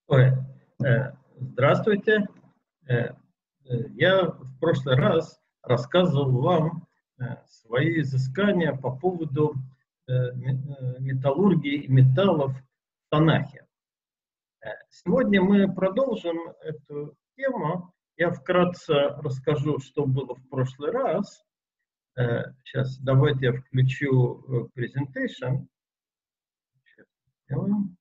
Ой, здравствуйте. Э, Я в прошлый раз рассказывал вам свои изыскания по поводу металлургии и металлов в Танахе. Сегодня мы продолжим эту тему. Я вкратце расскажу, что было в прошлый раз. Сейчас давайте я включу presentation. Сейчас сделаем.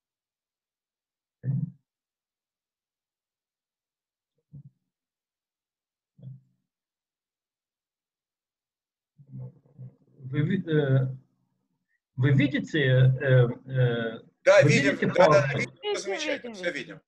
Вы видите? Да, Вы видим. видите Да, PowerPoint? видим, замечательно, все видим.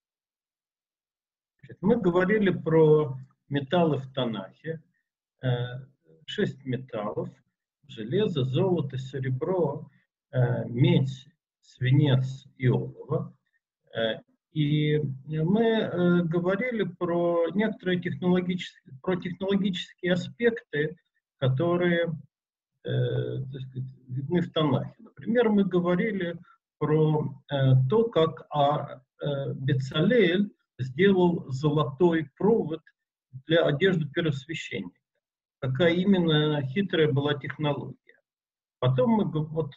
Мы говорили про металлы в Танахе. 6 металлов: железо, золото, серебро, медь, свинец и олово. И мы говорили про некоторые технологические аспекты, которые так сказать, видны в Танахе. Например, мы говорили про то, как Бецалель сделал золотой провод для одежды первосвященника. Какая именно хитрая была технология. Потом мы,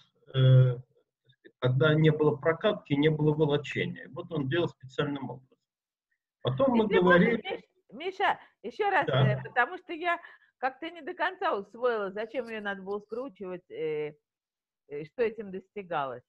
когда не было прокатки, не было волочения. Вот он делал специальным образом. Потом мы говорили... Миша, еще раз, Да. потому что я как-то не до конца усвоила, зачем ее надо было скручивать, что этим достигалось.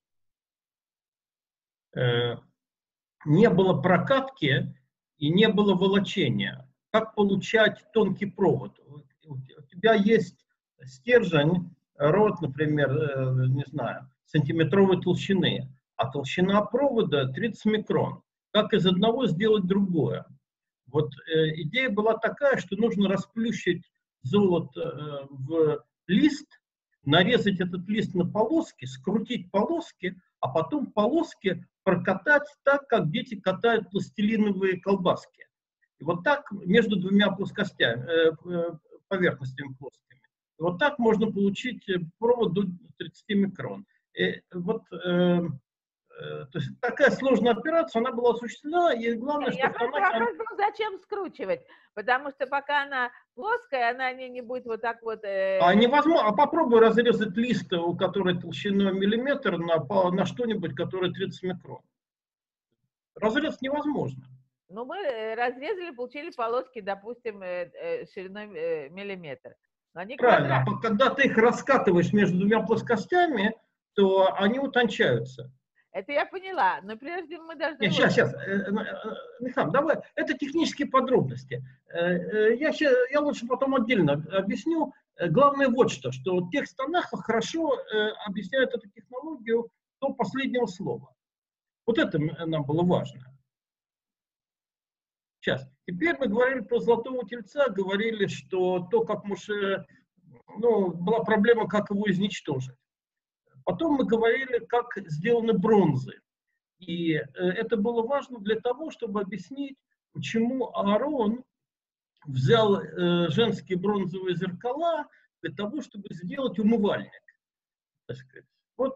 Не было прокатки и не было волочения. Как получать тонкий провод? У тебя есть стержень, рот, например, не знаю, сантиметровой толщины, а толщина провода 30 микрон. Как из одного сделать другое? Вот идея была такая, что нужно расплющить золото в лист, нарезать этот лист на полоски, скрутить полоски, а потом полоски прокатать так, как дети катают пластилиновые колбаски. И вот так между двумя плоскостями, поверхностями плоскими. И вот так можно получить провод до 30 микрон. И вот, то есть такая сложная операция, она была осуществлена, и главное, что... Вопрос был, зачем скручивать? Потому что пока она плоская, она не будет вот так вот... невозможно. А попробуй разрезать лист, у которой толщиной миллиметр, на что-нибудь, которое 30 микрон. Разрез невозможно. Ну, мы разрезали, получили полоски, допустим, шириной миллиметр. Но они правильно. А когда ты их раскатываешь между двумя плоскостями, то они утончаются. Это я поняла, но прежде мы должны... Сейчас. Михаил, давай. Это технические подробности. Я лучше потом отдельно объясню. Главное вот что текст Танаха хорошо объясняет эту технологию до последнего слова. Вот это нам было важно. Сейчас. Теперь мы говорили про золотого тельца, говорили, что то, как Моше, была проблема, как его изничтожить. Потом мы говорили, как сделаны бронзы. И это было важно для того, чтобы объяснить, почему Аарон взял женские бронзовые зеркала для того, чтобы сделать умывальник. Так сказать. Вот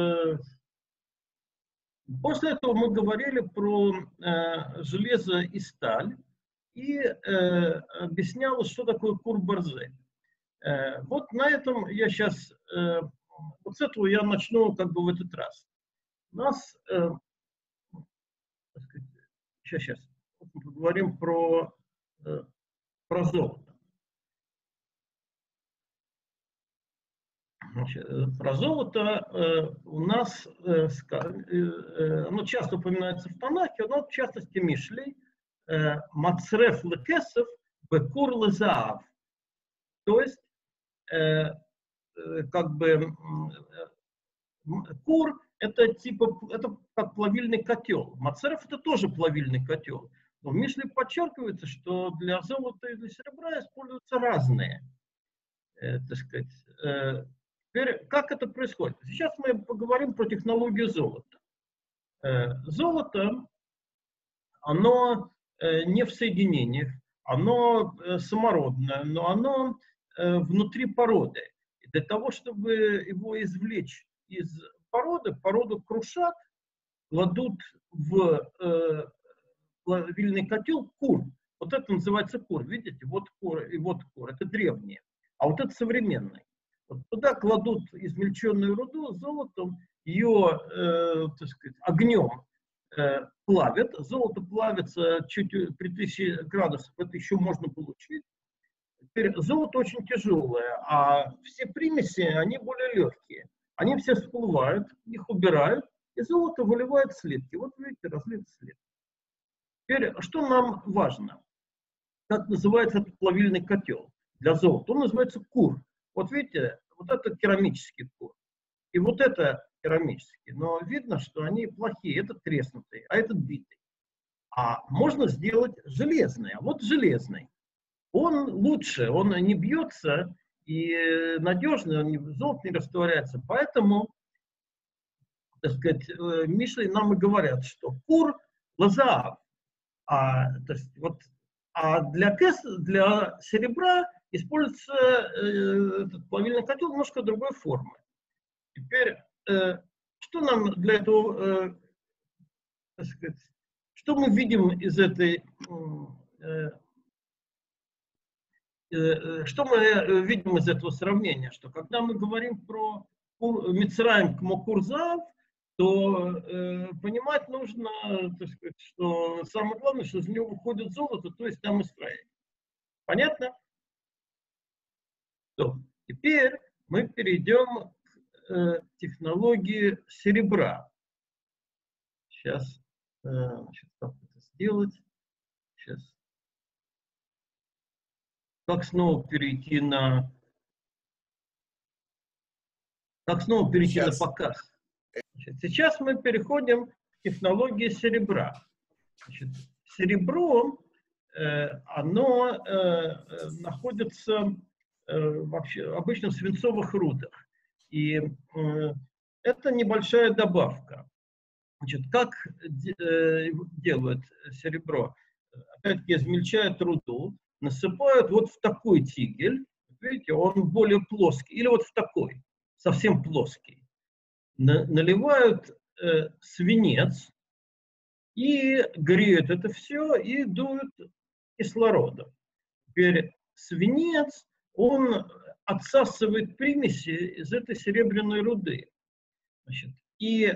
после этого мы говорили про железо и сталь и объяснялось, что такое кур-барзель. Вот на этом я сейчас, вот с этого я начну как бы в этот раз. У нас, сейчас мы поговорим про золото. Значит, про золото у нас, оно часто упоминается в Танахе, но в частности Мишлей, мацреф лекесов бекур лезаав. То есть, как бы, кур это как плавильный котел. Мацреф это тоже плавильный котел. Но в Мишле подчеркивается, что для золота и для серебра используются разные, так сказать. Теперь, как это происходит? Сейчас мы поговорим про технологию золота. Золото, оно не в соединениях, оно самородное, но оно внутри породы. И для того, чтобы его извлечь из породы, породу крушат, кладут в плавильный котел кур. Вот это называется кур. Видите, вот кур и вот кур. Это древние. А вот это современный. Вот туда кладут измельченную руду золотом, ее, так сказать, огнем плавят. Золото плавится чуть при 1000 градусах. Это еще можно получить. Теперь золото очень тяжелое, а все примеси, они более легкие. Они все всплывают, их убирают, и золото выливает в слитки. Вот видите, разлит слитки. Теперь, что нам важно? Как называется этот плавильный котел для золота? Он называется кур. Вот видите, вот это керамический кур. И вот это керамический. Но видно, что они плохие. Это треснутый, а этот битый. А можно сделать железный. А вот железный. Он лучше, он не бьется и надежный, золото не растворяется. Поэтому, так сказать, Мишли нам и говорят, что кур лазаав. То есть, вот, для серебра используется этот плавильный котел немножко другой формы. Теперь, что нам для этого, так сказать, что мы видим из этой, что мы видим из этого сравнения? Что когда мы говорим про Мицраим Кмокурзав, то понимать нужно, так сказать, что самое главное, что из него выходит золото, то есть там Исраиль. Понятно? То, теперь мы перейдем к технологии серебра. Сейчас, значит, как это сделать? Сейчас. Как снова перейти на... Как снова перейти на показ? Значит, сейчас мы переходим к технологии серебра. Значит, серебро, оно находится вообще обычно в свинцовых рудах. И это небольшая добавка. Значит, как делают серебро? Опять-таки измельчают руду, насыпают вот в такой тигель. Видите, он более плоский. Или вот в такой, совсем плоский. Наливают свинец и греют это все и дуют кислородом. Теперь свинец, он отсасывает примеси из этой серебряной руды. Значит, и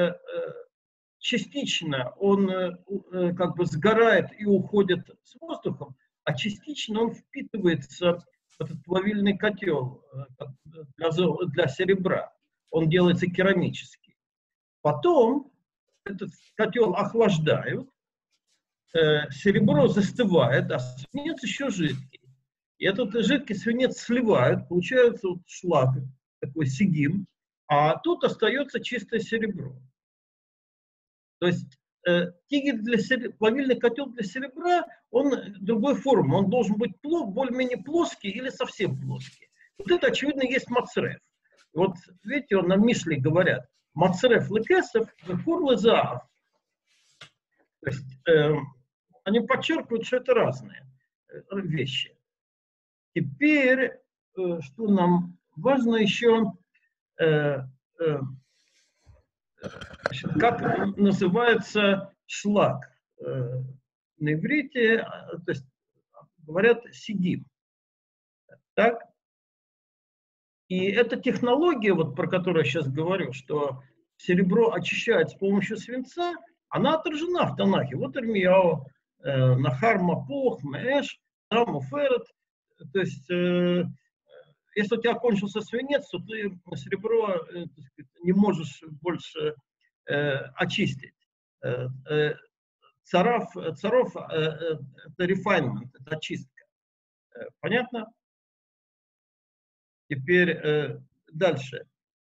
частично он как бы сгорает и уходит с воздухом, а частично он впитывается в этот плавильный котел для серебра. Он делается керамический. Потом этот котел охлаждают, серебро застывает, а свинец еще жидкий. И этот жидкий свинец сливают, получается вот шлак, такой сигим, а тут остается чистое серебро. То есть тигель плавильный котел для серебра, он другой формы, он должен быть более-менее плоский или совсем плоский. Вот это, очевидно, есть мацреф. Вот видите, на Мишле говорят, мацреф лекесов, кур лезаав. То есть они подчеркивают, что это разные вещи. Теперь, что нам важно еще, как называется шлак на иврите, то есть говорят сигим. Так? И эта технология, вот, про которую я сейчас говорю, что серебро очищают с помощью свинца, она отражена в Танахе. Вот Ирмияу, Нахар Мапох, Мэш, Рамуферет. То есть, если у тебя кончился свинец, то ты серебро так сказать, не можешь больше очистить. Царов это refinement, это очистка. Понятно? Теперь дальше.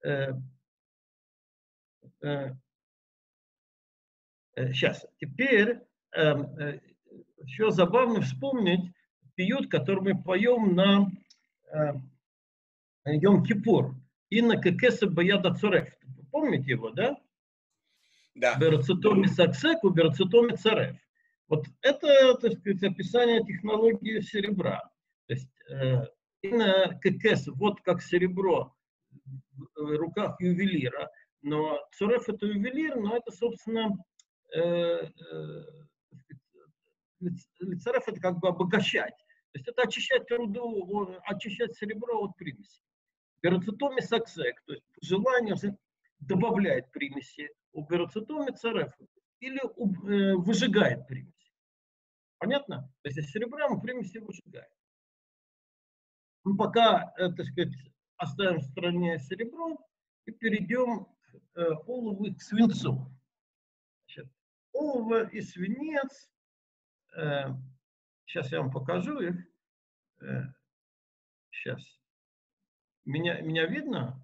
Сейчас. Теперь еще забавно вспомнить пиют, который мы поем на Йом-Кипур. Инна кекеса баяда царев. Помните его, да? Да. Берацитоми саксеку, берацитоми царев. Вот это, так сказать, описание технологии серебра. То есть инна кекеса, вот как серебро в руках ювелира, Но цореф это ювелир, но это, собственно, цореф это как бы обогащать. То есть это очищать руду, очищать серебро от примесей. Берацетоми саксек, то есть по желанию добавляет примеси. У берацетоми цореф или выжигает примеси. Понятно? То есть из серебра мы примеси выжигаем. Мы пока, так сказать, оставим в стороне серебро и перейдем к олову и к свинцу. Значит, олово и свинец, сейчас я вам покажу их. Сейчас. Меня видно?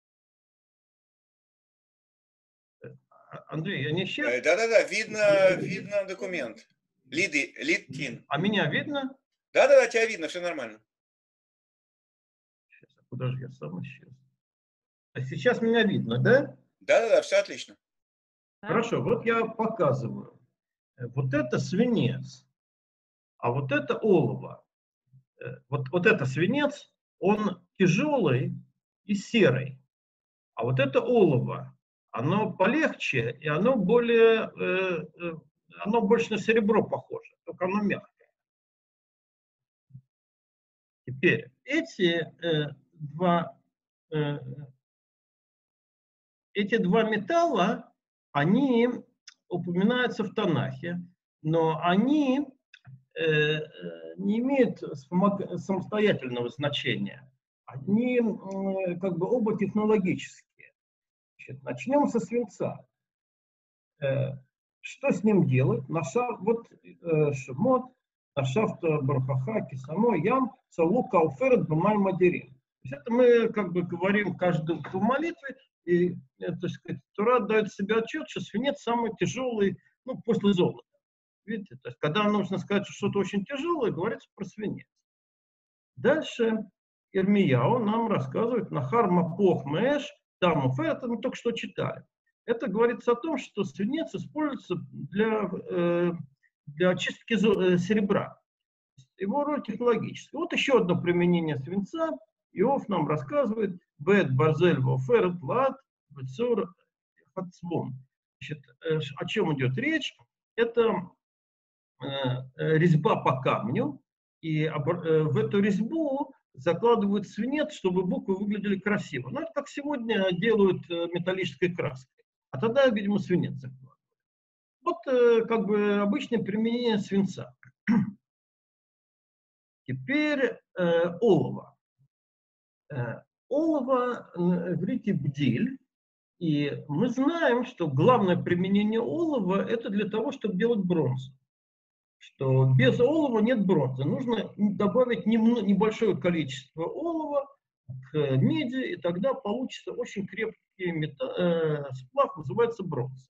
Андрей, я не исчез? Да-да-да, видно документ. Лидкин. А меня видно? Да-да-да, тебя видно, все нормально. Сейчас, подожди, я сам исчез. А сейчас меня видно, да? Да-да-да, все отлично. Хорошо, вот я показываю. Вот это свинец, а вот это олово. Вот это свинец, он тяжелый и серый. А вот это олово, оно полегче, и оно более, оно больше на серебро похоже, только оно мягкое. Теперь эти два металла, они упоминаются в Танахе, но они не имеют самостоятельного значения. Они как бы оба технологические. Значит, начнем со свинца. Что с ним делать? Вот Шемот, Нашафта Бархаха, Кисано, Ям, Салу, Кауферет, Бамай, Мадерин. То есть это мы как бы говорим каждую молитву, и, так сказать, Тора дает себе отчет, что свинец самый тяжелый, ну, после золота. Видите, то есть, когда нужно сказать, что что-то очень тяжелое, говорится про свинец. Дальше Ирмияу нам рассказывает Нахар Мапох Мэш, Тамуф, это мы только что читали. Это говорится о том, что свинец используется для очистки серебра. Его роль технологическая. Вот еще одно применение свинца. Иов нам рассказывает Бет Барзель Воферет Лад Бецур Хацвон. О чем идет речь? Это резьба по камню, и в эту резьбу закладывают свинец, чтобы буквы выглядели красиво. Ну, это как сегодня делают металлической краской. А тогда, видимо, свинец закладывают. Вот как бы обычное применение свинца. Теперь олово. Олово в иврите бдиль. И мы знаем, что главное применение олова – это для того, чтобы делать бронзу. Что без олова нет бронзы. Нужно добавить небольшое количество олова к меди, и тогда получится очень крепкий сплав, называется бронза.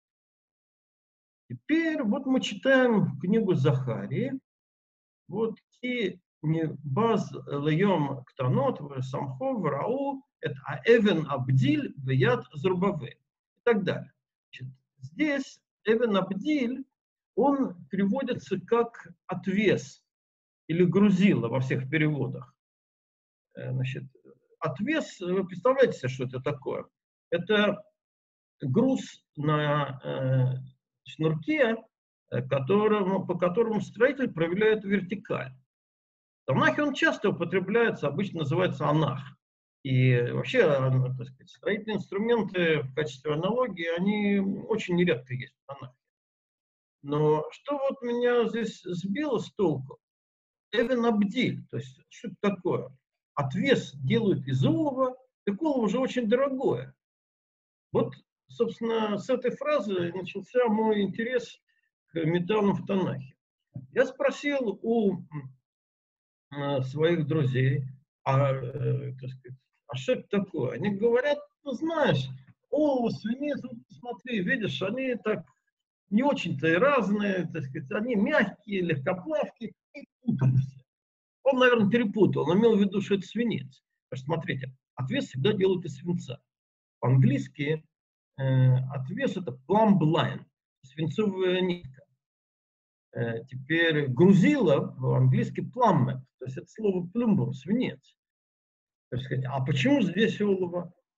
Теперь вот мы читаем книгу Захарии. Вот и баз льем ктанот самхов рау это эвен абдиль вяд зрубаве и так далее. Значит, здесь эвен абдиль он переводится как отвес или грузило во всех переводах. Значит, отвес, вы представляете себе, что это такое? Это груз на шнурке, по которому строитель проявляет вертикаль. В Танахе он часто употребляется, обычно называется анах. И вообще, так сказать, строительные инструменты в качестве аналогии, они очень нередко есть в Танахе. Но что вот меня здесь сбило с толку? Эвен абдиль, то есть что это такое? Отвес делают из олова, так олово уже очень дорогое. Вот, собственно, с этой фразы начался мой интерес к металлам в Танахе. Я спросил у своих друзей, так сказать, а что это такое? Они говорят, ну знаешь, олово, свинец, вот посмотри, видишь, они так не очень-то и разные, так сказать, они мягкие, легкоплавкие и путаются. Он, наверное, перепутал, он имел в виду, что это свинец. Потому что, смотрите, отвес всегда делают из свинца. По-английски отвес это plumb line, свинцовая нитка. Теперь грузило по-английски plummet, то есть это слово плюмбум, свинец. То есть, а почему здесь олово?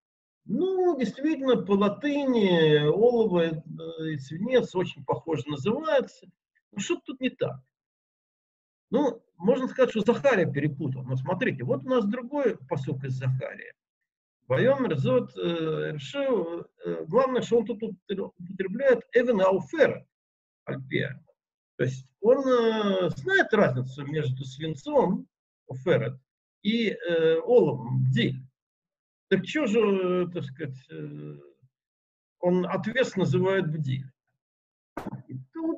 Ну, действительно, по латыни олово и свинец очень похоже называются. Но что тут не так? Ну, можно сказать, что Захария перепутал. Но смотрите, вот у нас другой пасук из Захария. Вайомер зот решил, главное, что он тут употребляет эвен ауфер альпия. То есть он знает разницу между свинцом, оферет, и оловом, бдиль. Так что же, так сказать, он отвес называет бдиль. И тут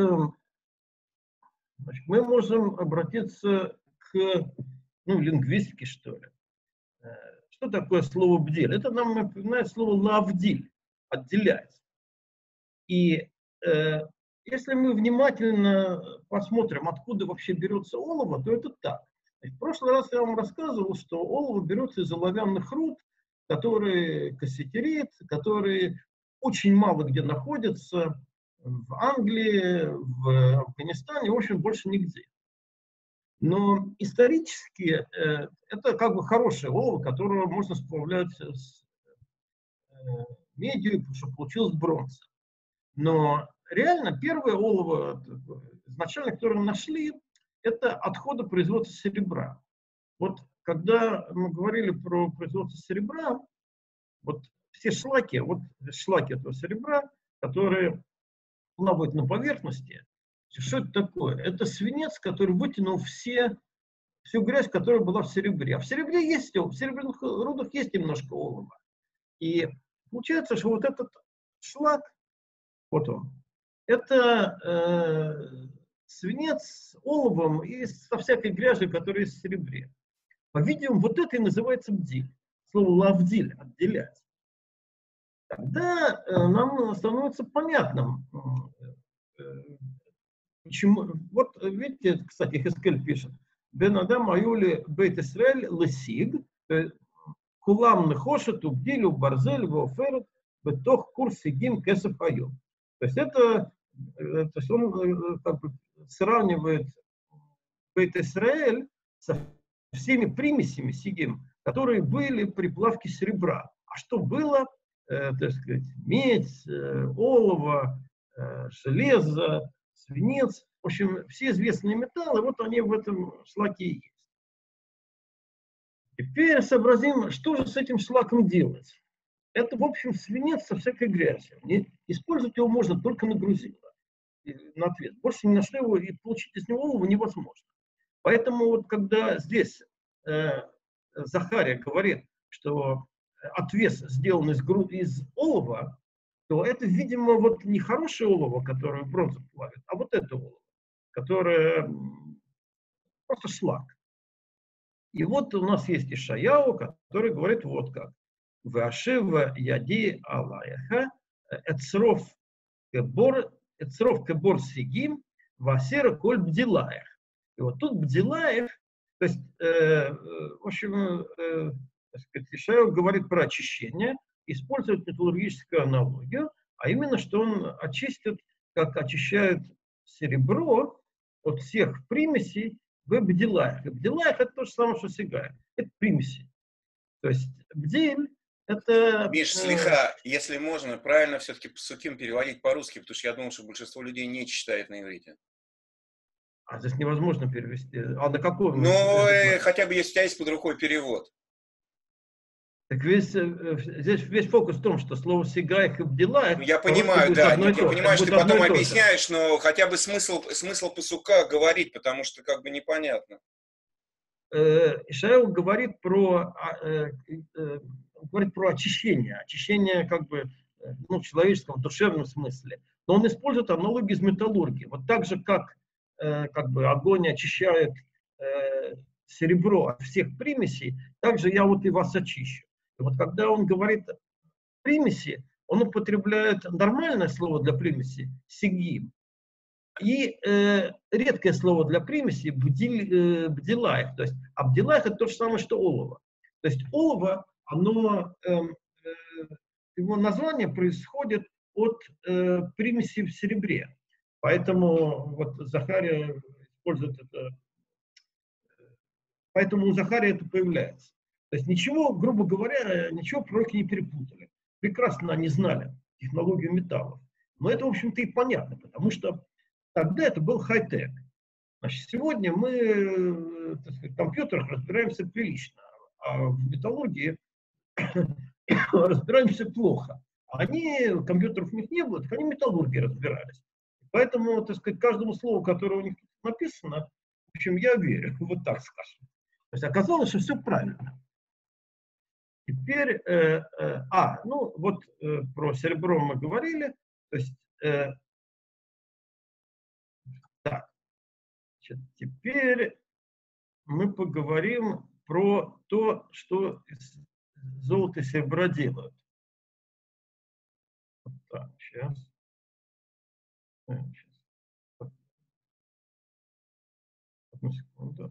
значит, мы можем обратиться к лингвистике, что ли. Что такое слово бдиль? Это нам напоминает слово лавдиль, отделять. И если мы внимательно посмотрим, откуда вообще берется олово, то это так. В прошлый раз я вам рассказывал, что олово берется из оловянных руд, которые кассетерит, которые очень мало где находятся, в Англии, в Афганистане, в общем, больше нигде. Но исторически это как бы хорошее олово, которое можно сплавлять с медью, чтобы получилась бронза. Но реально первое олово, изначально, которое нашли, это отходы производства серебра. Вот когда мы говорили про производство серебра, вот все шлаки этого серебра, которые плавают на поверхности, что это такое? Это свинец, который вытянул всю грязь, которая была в серебре. А в серебряных рудах есть немножко олова. И получается, что вот этот шлак, вот он, это свинец с оловом и со всякой грязью, которая есть в серебре. По-видимому, вот это и называется бдиль. Слово лавдиль, отделять. Тогда нам становится понятным, почему. Вот видите, кстати, Хескель пишет, Бен Адам Аюли Бейт Исраэль Лесиг, Кулам Нехошету Бдилю Барзель Воферет Бетох Курс Сигим Кесов Айо. То есть то есть он как бы сравнивает Бейт Исраэль со всеми примесями Сигим, которые были при плавке серебра. А что было? Так сказать, медь, олово, железо, свинец, в общем, все известные металлы, вот они в этом шлаке и есть. Теперь сообразим, что же с этим шлаком делать. Это, в общем, свинец со всякой грязью. Использовать его можно только на грузило, на отвес. Больше ни на что его, и получить из него олово невозможно. Поэтому вот когда здесь Захария говорит, что отвес сделан из олова, то это, видимо, вот не хорошее олово, которое бронзу плавит, а вот это олово, которое просто шлак. И вот у нас есть Ишаяу, который говорит вот как. Вашива яди алаяха эцров кебор сигим васера коль бдилаях. И вот тут бдилаях, то есть, в общем, Ишаяу говорит про очищение, использует металлургическую аналогию, а именно, что он очистит, как очищает серебро от всех примесей в бдилаях. И бдилаях это то же самое, что сигай. Это примеси. То есть бдиль это... Миш, слиха, если можно, правильно все-таки псуким переводить по-русски, потому что я думал, что большинство людей не читает на иврите. А здесь невозможно перевести. А на каком? Ну, хотя бы если у тебя есть под рукой перевод. Так здесь весь фокус в том, что слово «сигаях» и «бдилаях». Я понимаю, да, я понимаю, что ты потом объясняешь, объясняешь, но хотя бы смысл пасука говорить, потому что как бы непонятно. Ишаяу говорит про очищение. Очищение как бы в человеческом, в душевном смысле. Но он использует аналогии из металлургии. Вот так же, как бы огонь очищает серебро от всех примесей, так же я вот и вас очищу. И вот когда он говорит примеси, он употребляет нормальное слово для примеси «сигим» и редкое слово для примеси «бдилаев». То есть, а бдилаев это то же самое, что олово. То есть олово, его название происходит от примеси в серебре. Поэтому вот Захария использует это, поэтому у Захария это появляется. То есть ничего, грубо говоря, ничего пророки не перепутали. Прекрасно они знали технологию металлов. Но это, в общем-то, и понятно, потому что тогда это был хай-тек. Значит, сегодня мы, так сказать, в компьютерах разбираемся прилично, а в металлургии разбираемся плохо. Они, компьютеров у них не было, так они в металлургии разбирались. Поэтому, так сказать, каждому слову, которое у них написано, в общем, я верю, вот так скажем. То есть оказалось, что все правильно. Теперь, ну вот про серебро мы говорили, то есть, так, значит, теперь мы поговорим про то, что из золота и серебра делают. Вот так, сейчас. Одну секунду.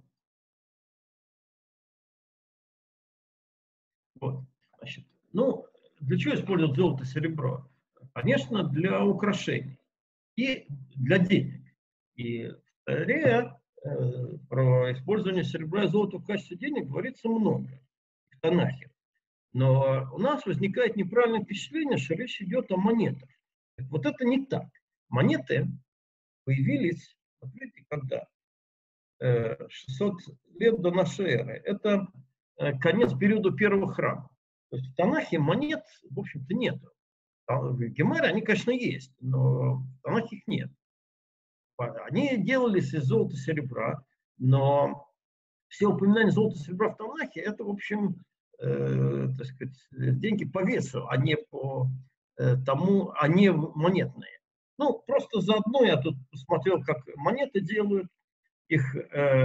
Вот, значит, ну, для чего используют золото и серебро? Конечно, для украшений и для денег. И в Торе про использование серебра и золота в качестве денег говорится много в Танахе. Но у нас возникает неправильное впечатление, что речь идет о монетах. Вот это не так. Монеты появились, смотрите, когда? 600 лет до нашей эры. Это конец периода первого храма. То есть в Танахе монет, в общем-то, нет. В Гемаре они, конечно, есть, но в Танахе их нет. Они делались из золота и серебра, но все упоминания золота и серебра в Танахе, это, в общем, так сказать, деньги по весу, а не по тому, а не монетные. Ну, просто заодно я тут посмотрел, как монеты делают. Их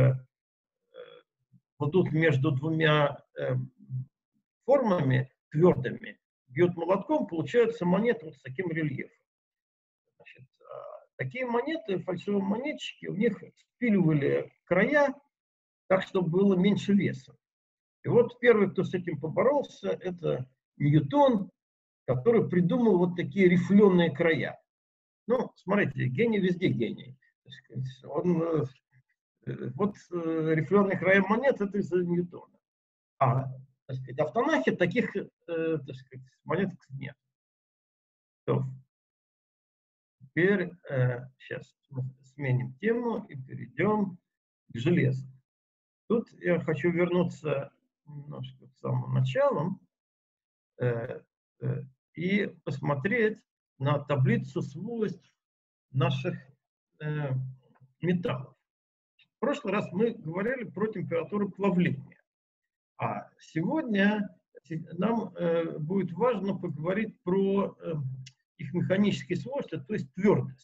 кладут между двумя формами твердыми, бьют молотком, получается монета вот с таким рельефом. Значит, такие монеты, фальшивые монетчики, у них спиливали края так, чтобы было меньше веса. И вот первый, кто с этим поборолся, это Ньютон, который придумал вот такие рифленые края. Ну, смотрите, гений везде гений. Он, вот рифленые края монет, это из-за Ньютона. Так сказать, в Танахе таких, так сказать, монет нет. То. Теперь, сейчас мы сменим тему и перейдем к железу. Тут я хочу вернуться немножко к самому началу и посмотреть на таблицу свойств наших металлов. В прошлый раз мы говорили про температуру плавления. А сегодня нам будет важно поговорить про их механические свойства, то есть твердость.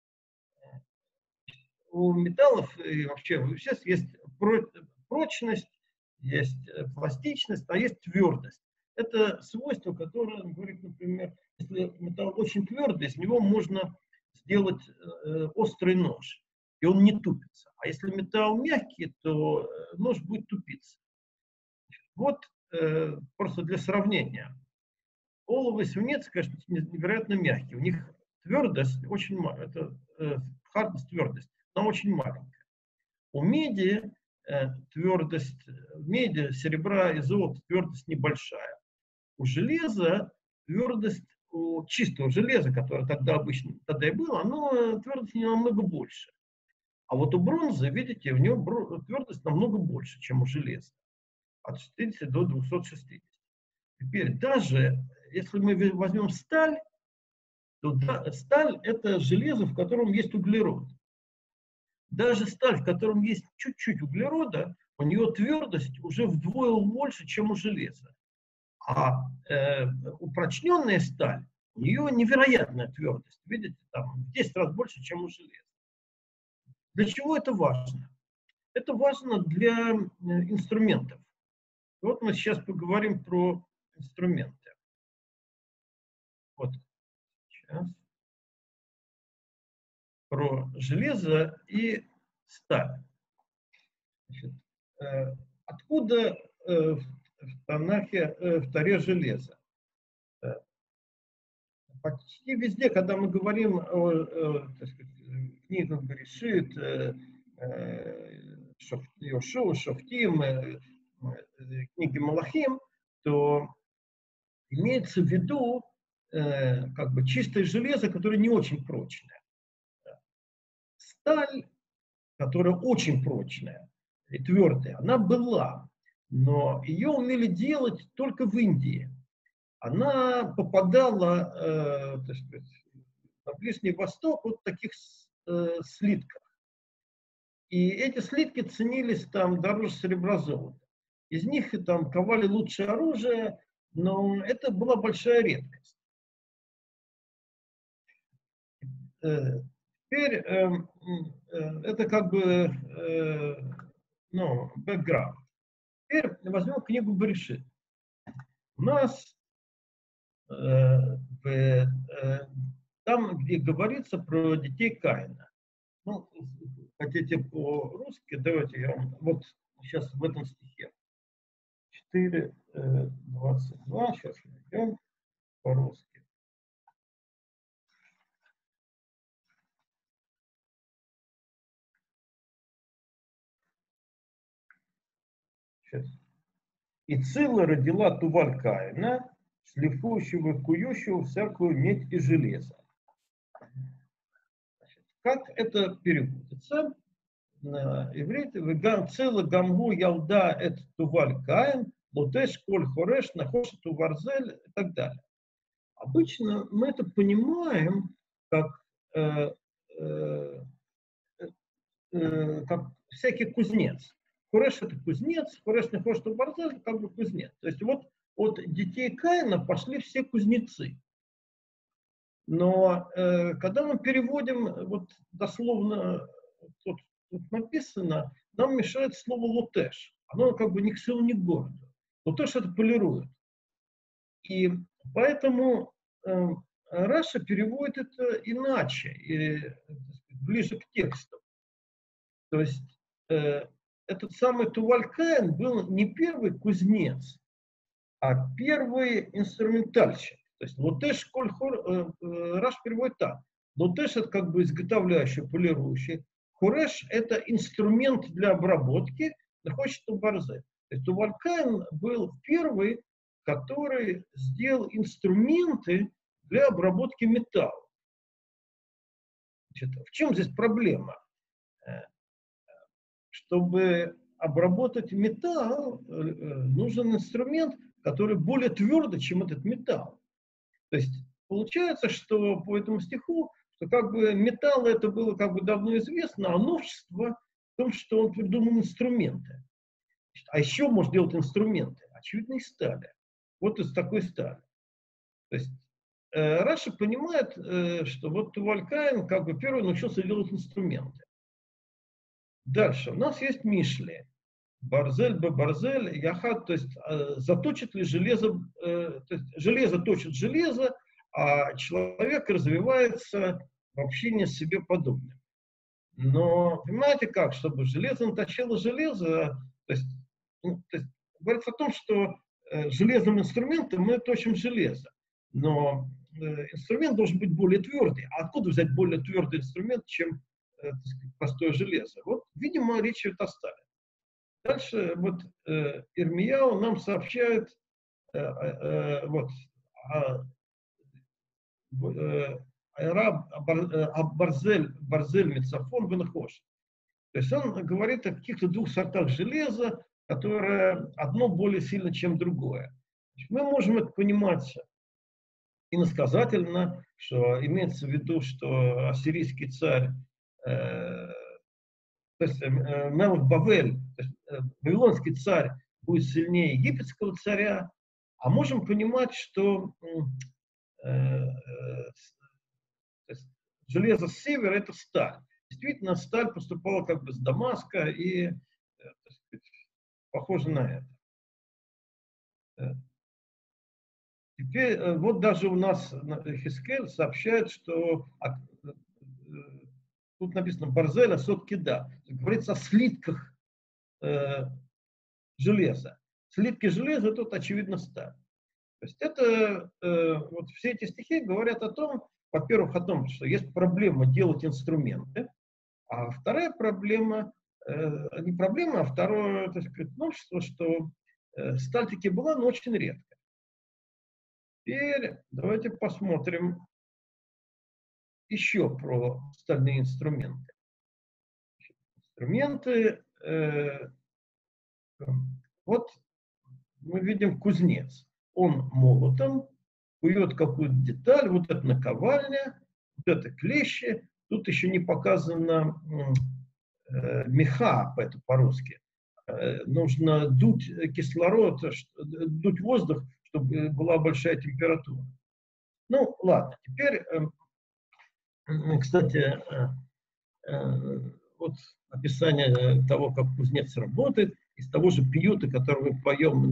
У металлов и вообще у веществ есть прочность, есть пластичность, а есть твердость. Это свойство, которое говорит, например, если металл очень твердый, из него можно сделать острый нож, и он не тупится. А если металл мягкий, то нож будет тупиться. Вот просто для сравнения. Олово и свинец, конечно, невероятно мягкие. У них твердость очень маленькая. Это хардность, твердость, она очень маленькая. У меди твердость, меди, серебра и золота твердость небольшая. У железа твердость, у чистого железа, которое тогда обычно тогда и было, оно твердость не намного больше. А вот у бронзы, видите, у него твердость намного больше, чем у железа. От 60 до 260. Теперь даже если мы возьмем сталь, то сталь это железо, в котором есть углерод. Даже сталь, в котором есть чуть-чуть углерода, у нее твердость уже вдвое больше, чем у железа. А упрочненная сталь, у нее невероятная твердость. Видите, там в 10 раз больше, чем у железа. Для чего это важно? Это важно для инструментов. Вот мы сейчас поговорим про инструменты. Вот сейчас. Про железо и сталь. Значит, откуда в Танахе, в Торе железо? Почти везде, когда мы говорим о так сказать, книгах Берешит, Йошуа, Шофтим, книги Малахим, то имеется в виду как бы чистое железо, которое не очень прочное. Сталь, которая очень прочная и твердая, она была, но ее умели делать только в Индии. Она попадала, так сказать, на Ближний Восток вот в таких слитках. И эти слитки ценились там дороже серебра золота. Из них там ковали лучшее оружие, но это была большая редкость. Теперь это как бы ну, бэкграунд. Теперь возьмем книгу Берешит. У нас там, где говорится про детей Каина. Ну, хотите по-русски, давайте я вам, вот сейчас в этом стихе. 4:22, сейчас найдем по-русски. Сейчас. И Цилла родила Туваль Каина, шлифующего и кующего всякую медь и железо. Значит, как это переводится на иврите? Цилла гамгу ялда эт Туваль Каин, лотеш коль хореш нахошет уварзель и так далее. Обычно мы это понимаем как всякий кузнец. Хореш это кузнец, Хореш не хочет Барзель, как бы кузнец. То есть вот от детей Каина пошли все кузнецы. Но когда мы переводим, вот дословно тут написано, нам мешает слово лотеш. Оно как бы ни к селу, ни к городу. Лотеш это полирует. И поэтому Раша переводит это иначе, ближе к тексту. То есть этот самый Туваль Каин был не первый кузнец, а первый инструментальщик. То есть лотеш коль хор, Раш переводит так. Лотеш это как бы изготовляющий, полирующий. Хореш это инструмент для обработки, хочет Барзе. То есть Туваль Каин был первый, который сделал инструменты для обработки металла. Значит, в чем здесь проблема? Чтобы обработать металл, нужен инструмент, который более твердый, чем этот металл. То есть получается, что по этому стиху, что как бы металл это было как бы давно известно, а новшество в том, что он придумал инструменты. А еще может делать инструменты, очевидно, из стали. Вот из такой стали. То есть Раша понимает, что вот Туваль Каин как бы первый научился делать инструменты. Дальше. У нас есть Мишли. Барзель, барзель, яхат, то есть заточит ли железо, то есть железо точит железо, а человек развивается в общении с себе подобным. Но понимаете как, чтобы железо наточило железо, то есть говорится о том, что железным инструментом мы точим железо, но инструмент должен быть более твердый. А откуда взять более твердый инструмент, чем простое железо? Вот, видимо, речь идет о стали. Дальше вот Ирмияу нам сообщает вот Барзель Мицафон Венахош. То есть он говорит о каких-то двух сортах железа, которое одно более сильно, чем другое. Мы можем это понимать иносказательно, что имеется в виду, что ассирийский царь, то есть Мелах Бавель, то есть вавилонский царь будет сильнее египетского царя, а можем понимать, что железо с севера это сталь. Действительно, сталь поступала как бы с Дамаска и, так сказать, похоже на это. Теперь вот даже у нас Хискель сообщает, что тут написано Барзеля сотки да. Говорится о слитках железа. Слитки железа тут очевидно сталь. То есть это вот все эти стихи говорят о том, во-первых, о том, что есть проблема делать инструменты, а вторая проблема не проблема, а второе, так сказать, новшество, что сталь таки была, но очень редко. Теперь давайте посмотрим еще про стальные инструменты. Инструменты, вот мы видим кузнец. Он молотом кует какую-то деталь, вот это наковальня, вот это клещи. Тут еще не показано меха, это по-русски. Нужно дуть кислород, дуть воздух, чтобы была большая температура. Ну, ладно, теперь, кстати, вот описание того, как кузнец работает, из того же пиюта, который мы поем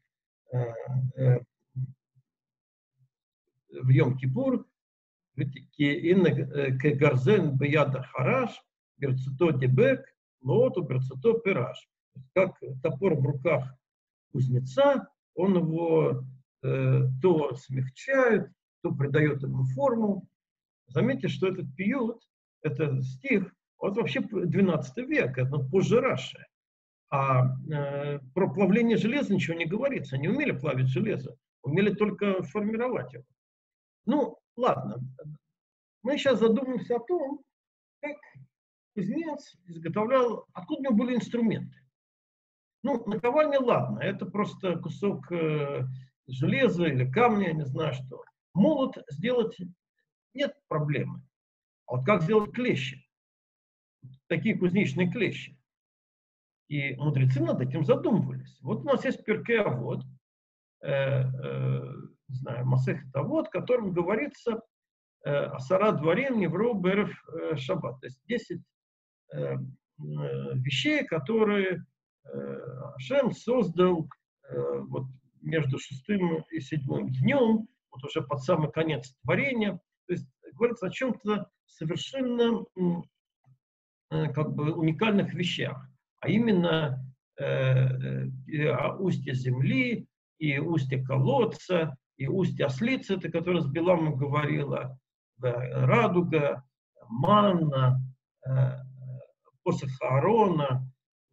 в Йом-Кипур, гарзен бияда хараш, берцуто дебек, лооту берцуто пираж. Как топор в руках кузнеца, он его то смягчает, то придает ему форму. Заметьте, что этот пиют, это стих, вот вообще 12 век, это позже Раши. А про плавление железа ничего не говорится. Они умели плавить железо, умели только формировать его. Ну, ладно. Мы сейчас задумаемся о том, как кузнец изготовлял, откуда у него были инструменты. Ну, наковальня, ладно, это просто кусок железа или камня, я не знаю что. Молот сделать нет проблемы. А вот как сделать клещи? Такие кузнечные клещи. И мудрецы над этим задумывались. Вот у нас есть Перкей Авот, не знаю, Масехет Авот, в котором говорится Асара Дворим Невро Берев Шаббат. То есть 10 вещей, которые Ашем создал вот между 6-м и 7-м днем, вот уже под самый конец творения. То есть говорится о чем-то совершенно как бы уникальных вещах, а именно устье земли, и устье колодца, и устье ослицы, это которое с Биламом говорила, радуга, манна, посох Аарона,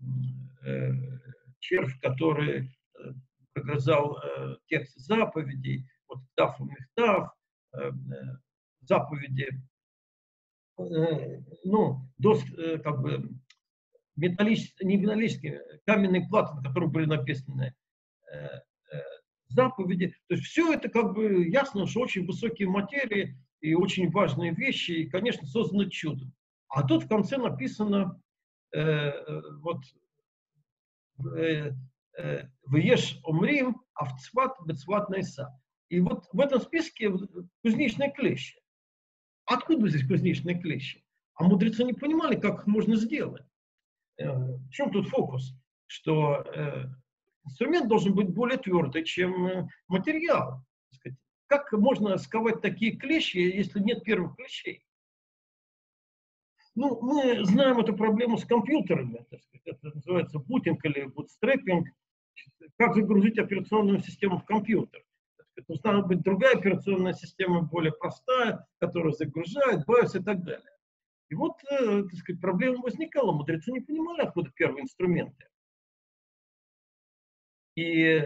червь, который прогрызал текст заповедей, вот Тав и Мехтав, заповеди, ну, как бы не металлические, каменные платы, на которых были написаны заповеди. То есть все это как бы ясно, что очень высокие материи и очень важные вещи, и, конечно, созданы чудом. А тут в конце написано вот «Вееш омрим авцват бецват найса». И вот в этом списке кузнечные клещи. Откуда здесь кузнечные клещи? А мудрецы не понимали, как их можно сделать. В чем тут фокус? Что инструмент должен быть более твердый, чем материал. Как можно сковать такие клещи, если нет первых клещей? Ну, мы знаем эту проблему с компьютерами. Это называется бутинг или бутстрепинг. Как загрузить операционную систему в компьютер? Должна быть другая операционная система, более простая, которая загружает, BIOS и так далее. И вот, так сказать, проблема возникала. Мудрецы не понимали, откуда первые инструменты. И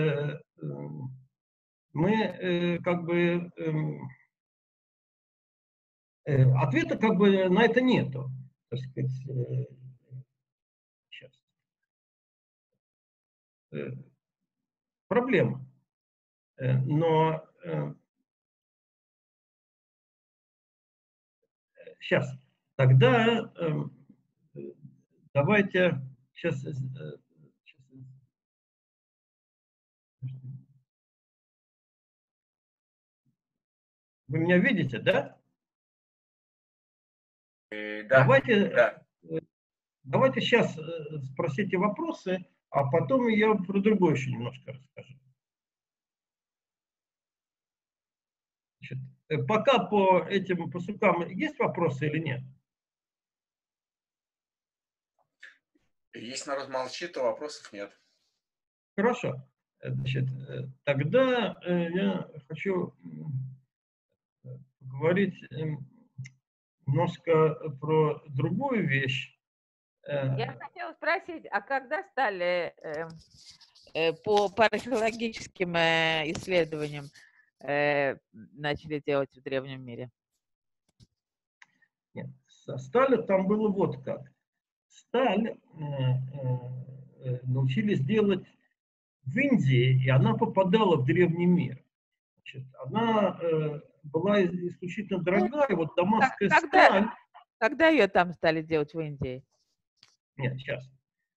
мы как бы ответа как бы на это нету. Так сказать, сейчас. Проблема. Но сейчас. Тогда давайте сейчас. Вы меня видите, да? Да. Давайте сейчас спросите вопросы, а потом я про другое еще немножко расскажу. Значит, пока по этим пасукам есть вопросы или нет? Если народ молчит, то вопросов нет. Хорошо. Значит, тогда я хочу поговорить немножко про другую вещь. Я хотела спросить, а когда стали по археологическим исследованиям начали делать в древнем мире? Нет, со сталью там было вот как. Сталь научились делать в Индии, и она попадала в древний мир. Значит, она была исключительно дорогая, вот дамасская сталь. Когда ее там стали делать в Индии? Нет, сейчас.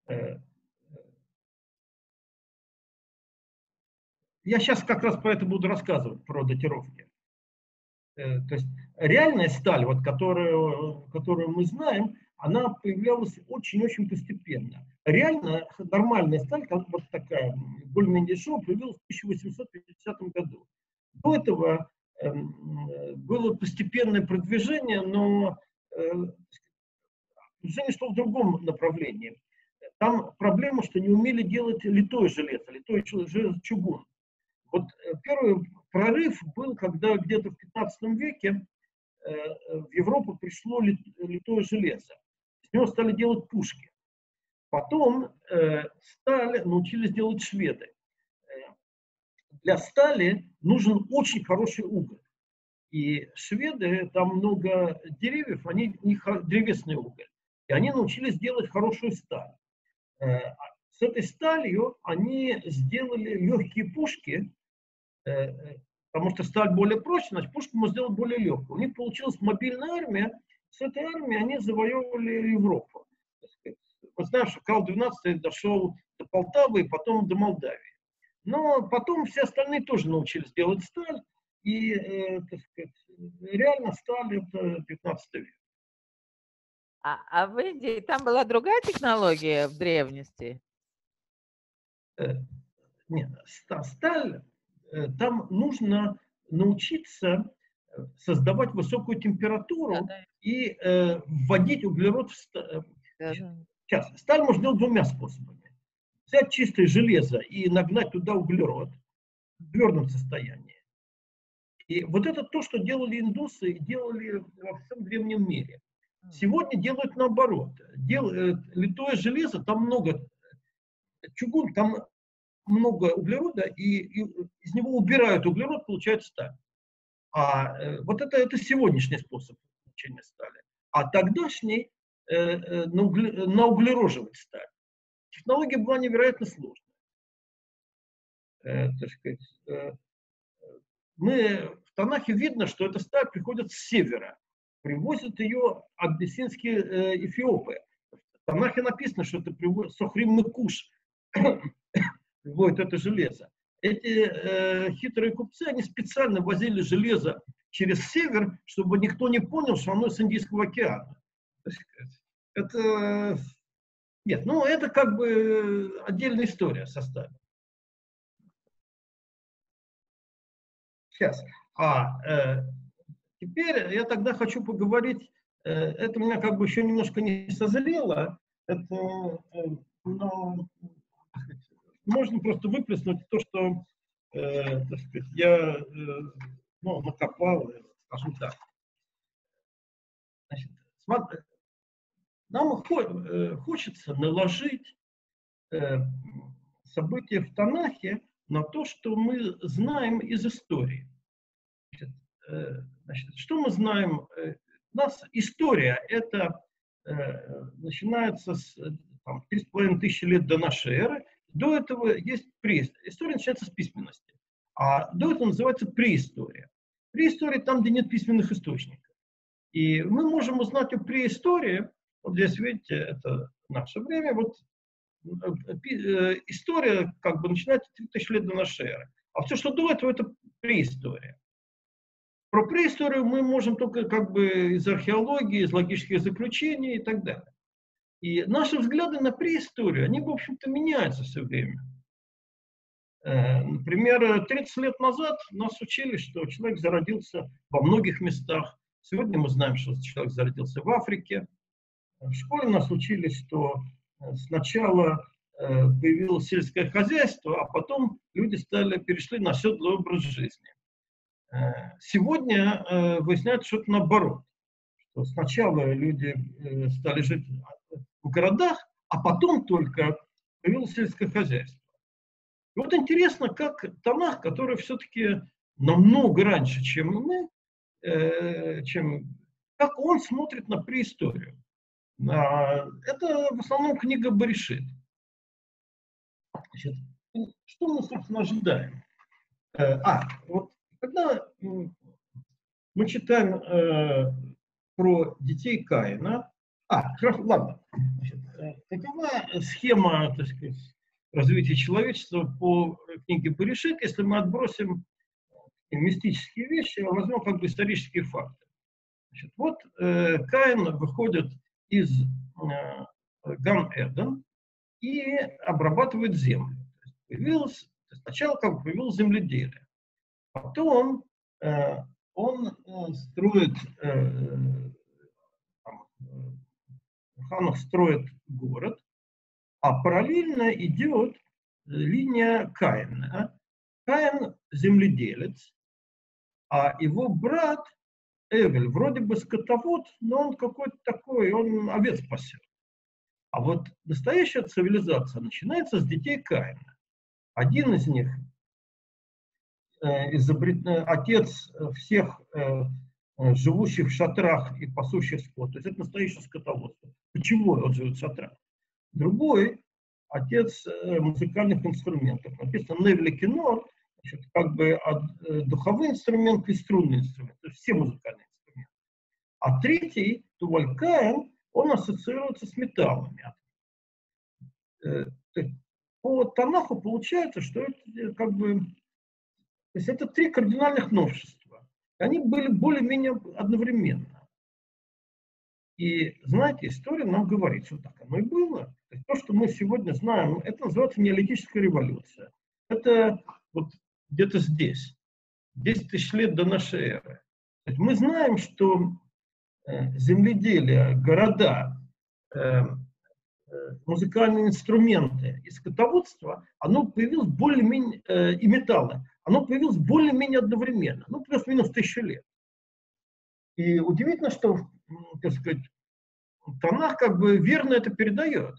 Я сейчас как раз про это буду рассказывать, про датировки. То есть реальная сталь, вот, которую мы знаем, она появлялась очень-очень постепенно. Реально нормальная сталь, вот такая, более-менее дешевая, появилась в 1850 году. До этого было постепенное продвижение, но движение шло в другом направлении. Там проблема, что не умели делать литое железо, литой чугун. Вот первый прорыв был, когда где-то в 15 веке в Европу пришло литое железо. С него стали делать пушки. Потом сталь научились делать шведы. Для стали нужен очень хороший уголь. И шведы, там много деревьев, у них древесный уголь. И они научились делать хорошую сталь. С этой сталью они сделали легкие пушки, потому что сталь более прочная, значит, пушку мы сделали более легкую. У них получилась мобильная армия, с этой армией они завоевывали Европу. Мы знаем, что Карл XII дошел до Полтавы и потом до Молдавии. Но потом все остальные тоже научились делать сталь, и, так сказать, реально сталь это 15 век. А в Индии там была другая технология в древности? Нет, сталь, там нужно научиться создавать высокую температуру и вводить углерод в сталь. Сейчас, сталь можно делать двумя способами. Взять чистое железо и нагнать туда углерод в твердом состоянии. И вот это то, что делали индусы и делали во всем древнем мире. Сегодня делают наоборот. Литое железо, там много чугун, там много углерода, и из него убирают углерод, получают сталь. Вот это сегодняшний способ получения стали. А тогдашний науглероживать сталь. Технология была невероятно сложная. Так сказать, в Танахе видно, что эта сталь приходит с севера. Привозят ее абиссинские эфиопы. В Танахе написано, что это привозит Сохрим Куш. Приводит это железо. Эти хитрые купцы, они специально возили железо через север, чтобы никто не понял, что оно с Индийского океана. Это... Нет, ну это как бы отдельная история состава. Сейчас. Теперь я тогда хочу поговорить, это у меня как бы еще немножко не созрело, но можно просто выплеснуть то, что так сказать, я накопал, скажем так. Значит, нам хочется наложить события в Танахе на то, что мы знаем из истории. Значит, что мы знаем? У нас история, это начинается с 3,5 тысячи лет до нашей эры. До этого есть преистория. История начинается с письменности. А до этого называется преистория. Преистория там, где нет письменных источников. И мы можем узнать о преистории. Вот здесь, видите, это наше время. Вот история как бы начинается 3000 лет до нашей эры. А все, что до этого, это преистория. Про преисторию мы можем только как бы из археологии, из логических заключений и так далее. И наши взгляды на преисторию, они, в общем-то, меняются все время. Например, 30 лет назад нас учили, что человек зародился во многих местах. Сегодня мы знаем, что человек зародился в Африке. В школе нас учили, что сначала появилось сельское хозяйство, а потом люди перешли на оседлый образ жизни. Сегодня выясняется, что это наоборот. что сначала люди стали жить в городах, а потом только появилось сельское хозяйство. И вот интересно, как Танах, который все-таки намного раньше, чем мы, как он смотрит на преисторию. Это в основном книга Берешит. Значит, что мы, собственно, ожидаем? Вот когда мы читаем про детей Каина, хорошо, ладно. Значит, какова схема, так сказать, развития человечества по книге Берешит, если мы отбросим мистические вещи, а возьмем как бы исторические факты. Значит, вот Каин выходит из Ган-Эден и обрабатывает землю. Сначала как бы появилось земледелие. Потом он строит, Ханах строит город, а параллельно идет линия Каина. Каин земледелец, а его брат Эвель вроде бы скотовод, но он какой-то такой, он овец пасет. А вот настоящая цивилизация начинается с детей Каина. Один из них отец всех живущих в шатрах и пасущих скот. То есть это настоящее скотоводство. Почему он живет в шатрах? Другой отец музыкальных инструментов. Написано Невли Кинор, как бы духовые инструменты и струнные инструменты. То есть все музыкальные инструменты. А третий, Туваль Каин, он ассоциируется с металлами. По Танаху получается, что это как бы... То есть это три кардинальных новшества. Они были более-менее одновременно. И, знаете, история нам говорит, что так оно и было. То есть то, что мы сегодня знаем, это называется неолитическая революция. Это вот где-то здесь, 10 тысяч лет до нашей эры. То есть мы знаем, что земледелие, города, музыкальные инструменты и скотоводство, оно появилось более-менее, и металлы, оно появилось более-менее одновременно, ну, плюс-минус 1000 лет. И удивительно, что, так сказать, Танах как бы верно это передает.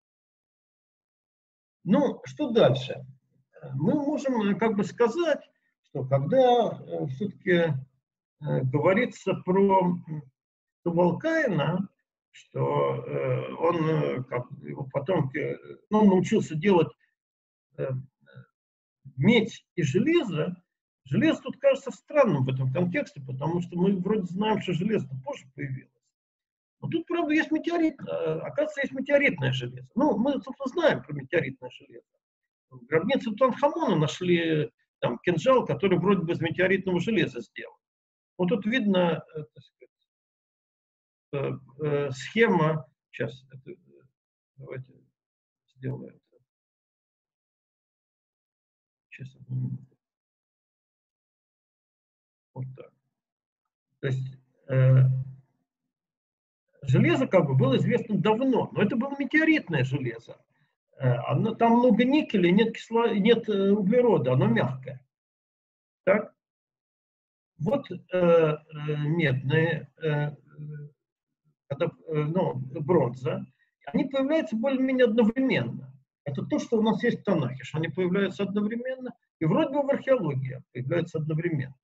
Ну, что дальше? Мы можем как бы сказать, что когда все-таки говорится про Тувал Каина, что он, как его потомки, ну, он научился делать медь и железо. Железо тут кажется странным в этом контексте, потому что мы вроде знаем, что железо позже появилось. Но тут, правда, есть метеорит, оказывается, есть метеоритное железо. Ну, мы, собственно, знаем про метеоритное железо. В гробнице Тутанхамона нашли там кинжал, который вроде бы из метеоритного железа сделан. Вот тут видно, так сказать, схема. Сейчас, давайте сделаем это. Сейчас, одну минуту. Вот так. То есть железо как бы было известно давно, но это было метеоритное железо. Там много никеля, нет углерода, оно мягкое. Так? Вот медные, бронза, они появляются более-менее одновременно. Это то, что у нас есть в Танахе, что они появляются одновременно, и вроде бы в археологии появляются одновременно.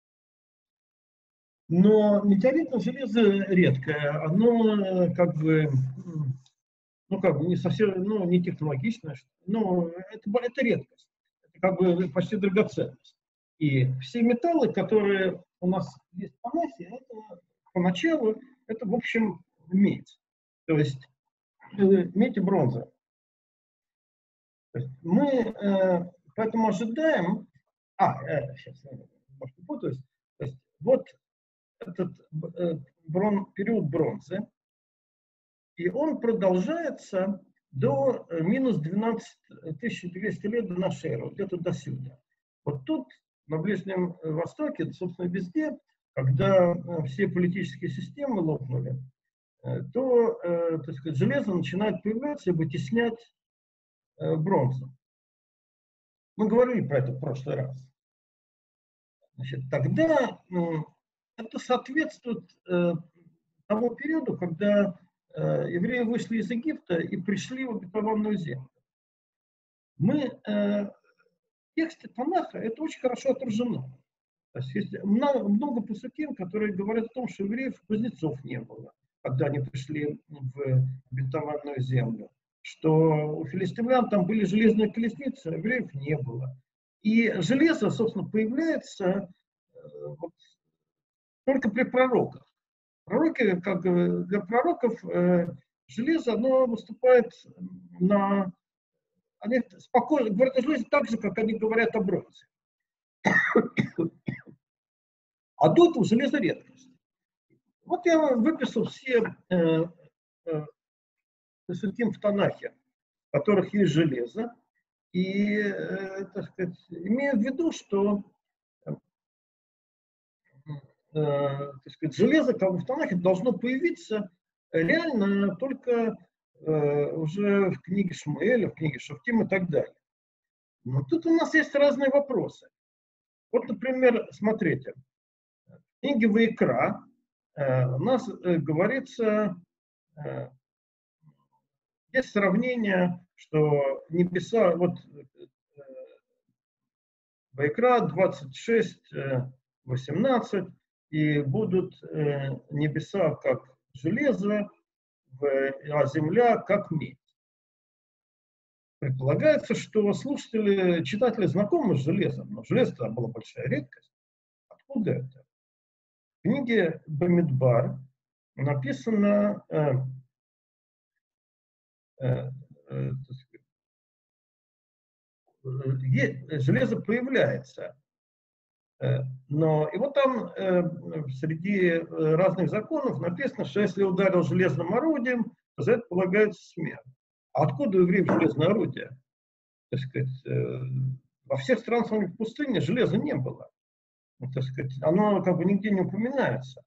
Но метеоритное железо редкое, оно как бы, не совсем, не технологичное, но это редкость, это как бы почти драгоценность. И все металлы, которые у нас есть в Танахе, это поначалу, это в общем медь, то есть медь и бронза. То есть мы поэтому ожидаем, сейчас немножко путаюсь, то есть вот этот период бронзы, и он продолжается до минус 12200 лет до нашей эры, где-то до сюда. Вот тут, на Ближнем Востоке, собственно, везде, когда все политические системы лопнули, то, так сказать, железо начинает появляться и вытеснять бронзу. Мы говорили про это в прошлый раз. Значит, тогда это соответствует того периода, когда евреи вышли из Египта и пришли в обетованную землю. Мы в тексте Танаха это очень хорошо отражено. То есть есть много пасуким, которые говорят о том, что евреев кузнецов не было, когда они пришли в обетованную землю. Что у филистимлян там были железные колесницы, а евреев не было. И железо, собственно, появляется вот, только при пророках. Пророки, как для пророков, железо, оно выступает на... Они спокойно говорят о железе так же, как они говорят о бронзе. А до этого железо редкость. Вот я выписал все пасуким в Танахе, в которых есть железо. И, так сказать, имею в виду, что так сказать, железо как бы в Танахе должно появиться реально только уже в книге Шмуэля, в книге Шофтим и так далее. Но тут у нас есть разные вопросы. Вот, например, смотрите, в книге Ваикра у нас говорится, есть сравнение, что небеса, вот Ваикра 26:18, и будут небеса как железо, а земля как медь. Предполагается, что слушатели, читатели знакомы с железом, но железо там была большая редкость. Откуда это? В книге Бамидбар написано, железо появляется, но и вот там среди разных законов написано, что если ударил железным орудием, то за это полагается смерть. А откуда у евреев железное орудие? Так сказать, во всех странах пустыни железа не было. Так сказать, оно как бы нигде не упоминается.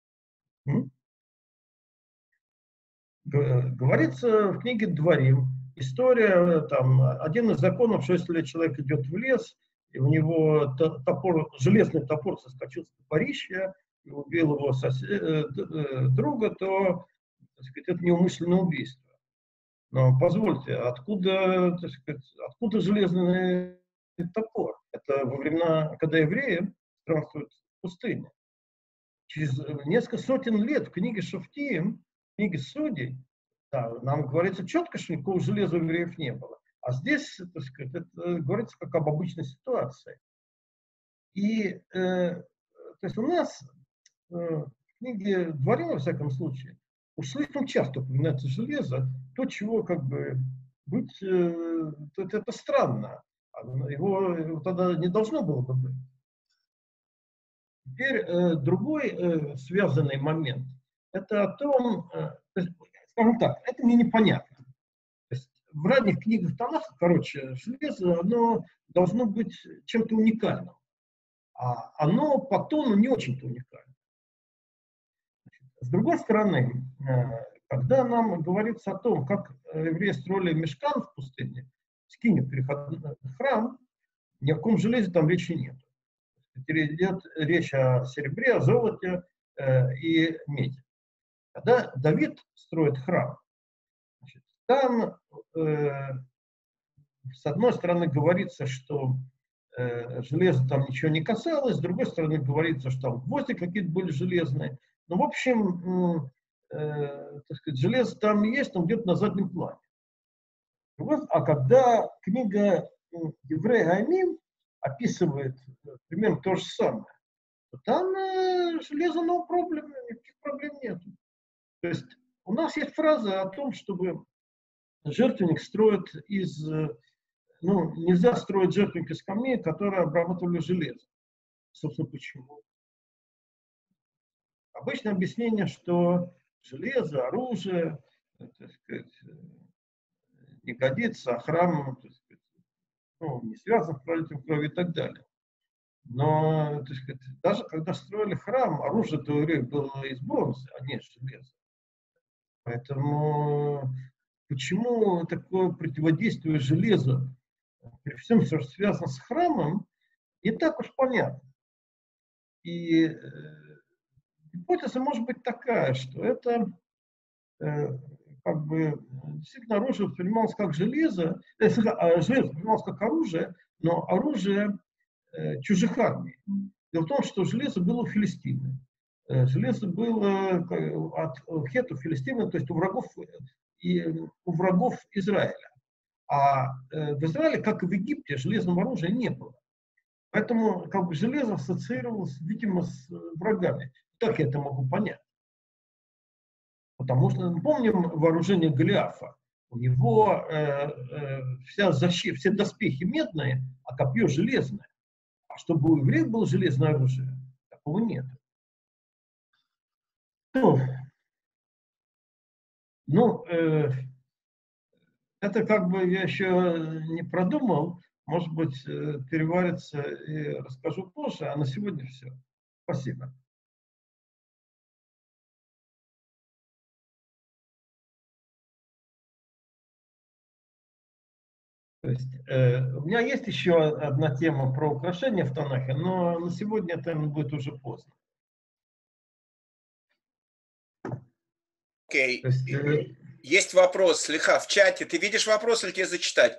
Говорится в книге Дворим, история, там, один из законов, что если человек идет в лес, и у него топор, железный топор соскочил с топорища, и убил его друга, то, так сказать, это неумышленное убийство. Но позвольте, откуда, так сказать, откуда железный топор? Это во времена, когда евреи странствуют в пустыне. Через несколько сотен лет в книге Шофтим, в книге Судей, да, нам говорится четко, что никакого железа у евреев не было. А здесь, так сказать, это говорится как об обычной ситуации. И то есть у нас в книге Дворим, во всяком случае, уж слишком часто упоминается железо, то, чего как бы быть, это странно. Его тогда не должно было бы быть. Теперь другой связанный момент, это о том, скажем так, это мне непонятно. То есть в ранних книгах Танаха, короче, железо, оно должно быть чем-то уникальным. А оно по тону не очень-то уникально. С другой стороны, когда нам говорится о том, как евреи строили мишкан в пустыне, скинет переходной храм, ни о каком железе там речи нет. Идет речь о серебре, о золоте и меди. Когда Давид строит храм, значит, там с одной стороны говорится, что железо там ничего не касалось, с другой стороны говорится, что там гвозди какие-то были железные. Ну, в общем, так сказать, железо там есть, но где-то на заднем плане. А когда книга Еврей Аймим описывает примерно то же самое, то там железо no problem, никаких проблем нет. То есть у нас есть фраза о том, чтобы жертвенник строят из... Ну, нельзя строить жертвенник из камней, которые обрабатывали железо. Собственно, почему? Обычное объяснение, что железо, оружие, так сказать, не годится, а храм, так сказать, ну, не связан с пролитием крови и так далее. Но, так сказать, даже когда строили храм, оружие было из бронзы, а не из железа. Поэтому почему такое противодействие железа при всем, что связано с храмом, не так уж понятно. И гипотеза может быть такая, что это как бы действительно оружие воспринималось как железо, железо воспринималось как оружие, но оружие чужих армий. Дело в том, что железо было у филистимлян. Железо было от хетов филистимлян, то есть у врагов Израиля. А в Израиле, как и в Египте, железного оружия не было. Поэтому как бы железо ассоциировалось, видимо, с врагами. Как я это могу понять? Потому что, помним вооружение Голиафа. У него вся защита, все доспехи медные, а копье железное. А чтобы у евреев было железное оружие, такого нет. Это как бы я еще не продумал. Может быть, переварится и расскажу позже. А на сегодня все. Спасибо. То есть, у меня есть еще одна тема про украшения в Танахе, но на сегодня это будет уже поздно. Окей. Есть вопрос, Слиха, в чате. Ты видишь вопрос или тебе зачитать?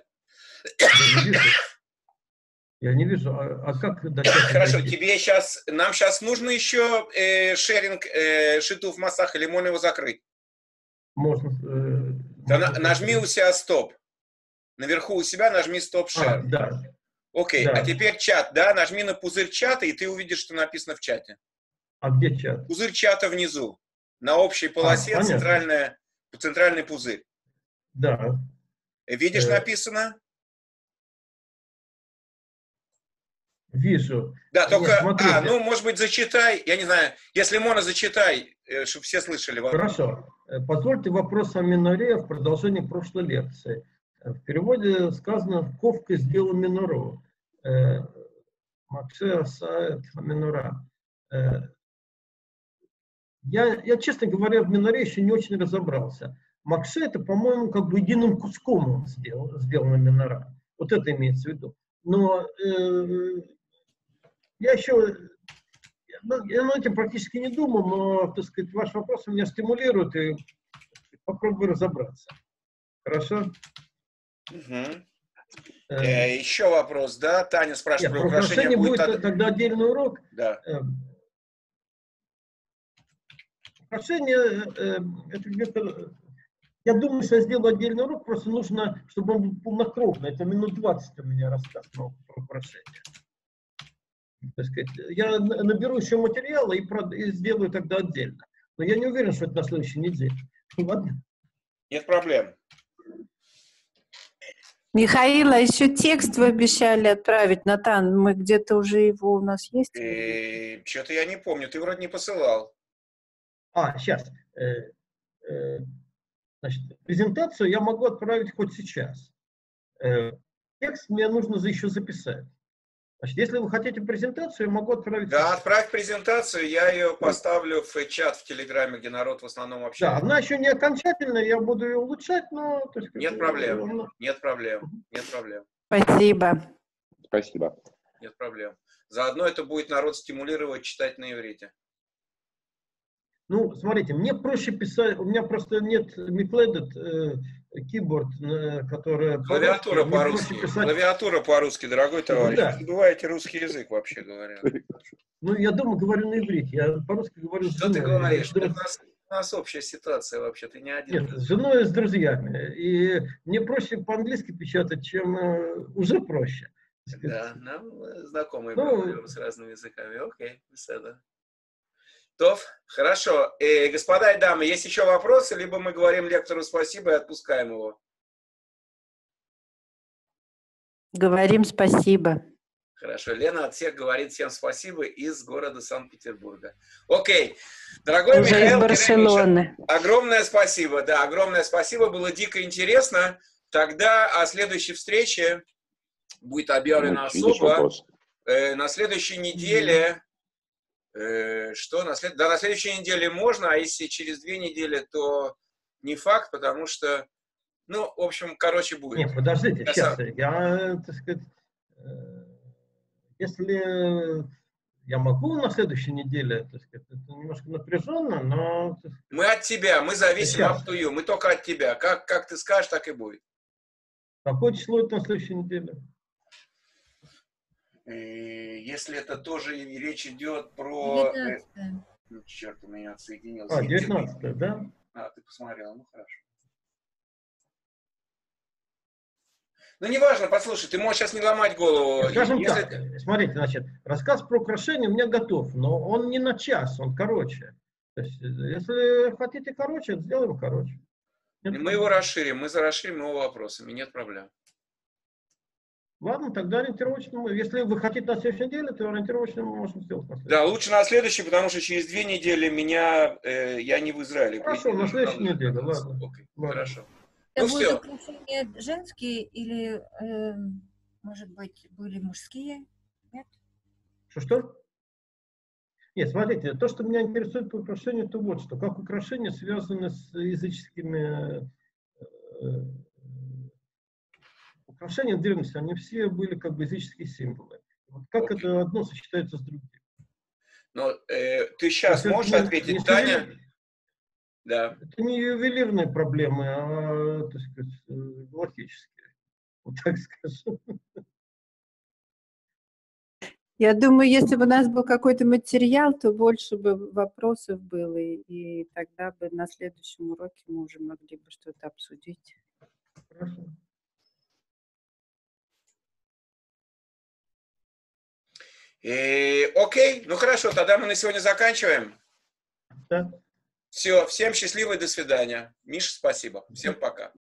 Я не вижу. А как? Хорошо, нам сейчас нужно еще шеринг шитов массах, или можно его закрыть? Можно. Нажми у себя стоп. Наверху у себя нажми стоп шер. Да. Окей, да. А теперь чат, да? Нажми на пузырь чата, и ты увидишь, что написано в чате. А где чат? Пузырь чата внизу. На общей полосе центральный пузырь. Да. Видишь, написано? Вижу. Да, только, может быть, зачитай, я не знаю, если можно, зачитай, чтобы все слышали. Хорошо. Позвольте вопрос о миноре в продолжении прошлой лекции. В переводе сказано «Ковка сделала минору». Макше асаэт минора. Я, честно говоря, в миноре еще не очень разобрался. Макше это, по-моему, как бы единым куском он сделана минора. Вот это имеется в виду. Но я над этим практически не думал, но, так сказать, ваш вопрос меня стимулирует, и попробую разобраться. Хорошо? Еще вопрос, да? Таня спрашивает, про украшение будет тогда отдельный урок. Да. Украшение, это где-то... Я думаю, что я сделаю отдельный урок, просто нужно, чтобы он был полнокровный. Это минут 20 у меня рассказ про украшение. Так сказать, я наберу еще материала и сделаю тогда отдельно. Но я не уверен, что это на следующей неделе. Ладно? Нет проблем. Михаил, а еще текст вы обещали отправить, Натан. Мы где-то уже его у нас есть? Что-то я не помню. Ты вроде не посылал. Сейчас. Значит, презентацию я могу отправить хоть сейчас. Текст мне нужно еще записать. Значит, если вы хотите презентацию, я могу отправить. Да, отправь презентацию, я ее поставлю в чат в Телеграме, где народ в основном общается. Да, она еще не окончательная, я буду ее улучшать, но... Есть, нет проблем, нет проблем. Спасибо. Спасибо. Нет проблем. Заодно это будет народ стимулировать читать на иврите. Ну, смотрите, мне проще писать, у меня просто нет Micleded keyboard, которая... Клавиатура по-русски. Клавиатура по-русски, дорогой товарищ. Да. Вы забываете русский язык, вообще говоря. Ну, я дома говорю на иврите, я по-русски говорю с женой. Что ты говоришь? У нас общая ситуация вообще, ты не один. Нет, с женой и с друзьями. И мне проще по-английски печатать, чем уже проще. Да, нам знакомые с разными языками. Окей, беседа. То, хорошо. Господа и дамы, есть еще вопросы, либо мы говорим лектору спасибо и отпускаем его? Говорим спасибо. Хорошо. Лена от всех говорит всем спасибо из города Санкт-Петербурга. Окей. Дорогой уже Михаил из Барселоны. Огромное спасибо. Да, огромное спасибо. Было дико интересно. Тогда о следующей встрече будет объявлено особо. На следующей неделе... Что? На следующей неделе можно, а если через 2 недели, то не факт, потому что, ну, в общем, короче, будет. Нет, подождите, сейчас. Я, так сказать, если Я могу на следующей неделе, так сказать, это немножко напряженно, но... Мы от тебя, мы зависим Сейчас. от тую, мы только от тебя. Как ты скажешь, так и будет. Какое число это на следующей неделе? Если это тоже речь идет про... 19. Черт, у меня отсоединился. 19, да? Ты посмотрел, ну хорошо. Ну, неважно, послушай, ты можешь сейчас не ломать голову. Скажем так, смотрите, значит, рассказ про украшение у меня готов, но он не на час, он короче. То есть, если хотите короче, сделаем короче. Мы его расширим, мы расширим его вопросами, нет проблем. Ладно, тогда ориентировочно. Если вы хотите на следующей неделе, то ориентировочно мы можем сделать на следующей. Да, лучше на следующий, потому что через 2 недели я не в Израиле. Хорошо, на следующей неделе, ладно. Окей, Ладно. хорошо. Это Ну будут все. украшения женские или, может быть, были мужские? Нет? Что? Нет, смотрите, то, что меня интересует по украшению, это вот что. Как украшения связаны с языческими... Украшения в древности, они все были как бы языческие символы. Вот как это одно сочетается с другим? Но ты сейчас можешь ответить, Таня? Да. Это не ювелирные проблемы, а, так сказать, галактические. Вот так скажем. Я думаю, если бы у нас был какой-то материал, то больше бы вопросов было, и тогда бы на следующем уроке мы уже могли бы что-то обсудить. Хорошо. Окей, ну хорошо, тогда мы на сегодня заканчиваем. Да. Все, всем счастливо и до свидания. Миша, спасибо. Всем пока.